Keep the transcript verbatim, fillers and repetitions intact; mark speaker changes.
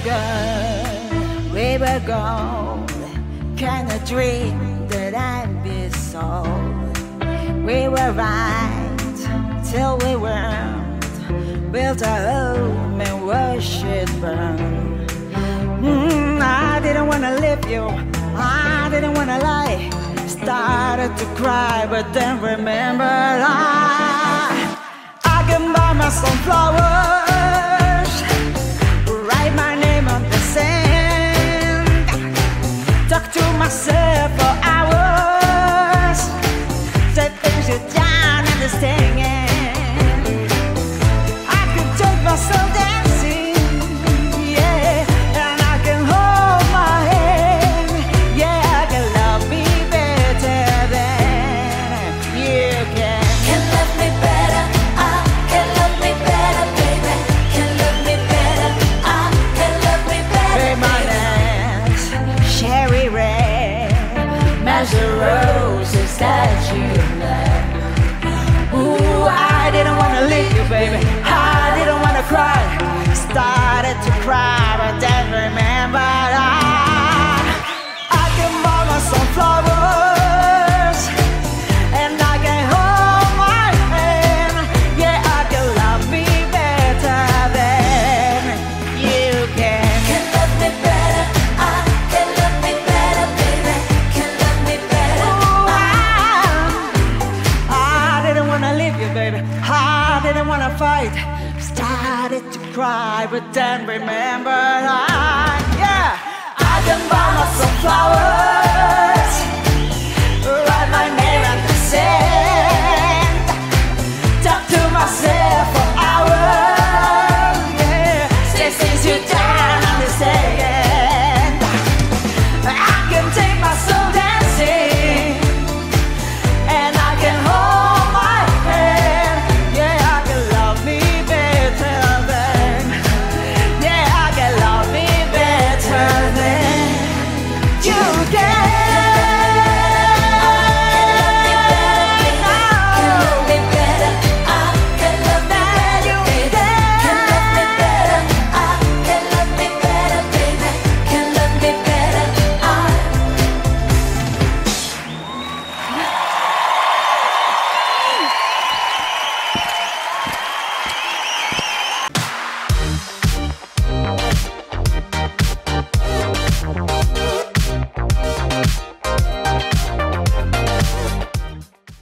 Speaker 1: good, we were gold. Kind of dream that I'd be sold. We were right till we weren't. Built a home and watched it burn. mm, I didn't wanna leave you, I didn't wanna lie. Started to cry, but then remembered I I can buy my sunflowers, write my name on the sand, talk to myself for hours, say things you don't understand. I could take myself dancing, yeah, and I can hold my hand, yeah, I can love me better than you can.
Speaker 2: Can love me better, I can love me better, baby. Can love me better, I can love me better,
Speaker 1: Say my name's cherry red, match the roses that you love. Ooh, I didn't wanna leave you, baby, I didn't wanna cry. Started to cry, but then remembered I I can buy my sunflowers, and I can hold my hand, yeah, I can love me better than you can.
Speaker 2: Can love me better, I can love me better, baby. Can love me better,
Speaker 1: Ooh, I, I didn't wanna leave you, baby, I didn't wanna fight. Started to cry, but then remembered I, yeah, I can buy my sunflowers, write my name on the sand.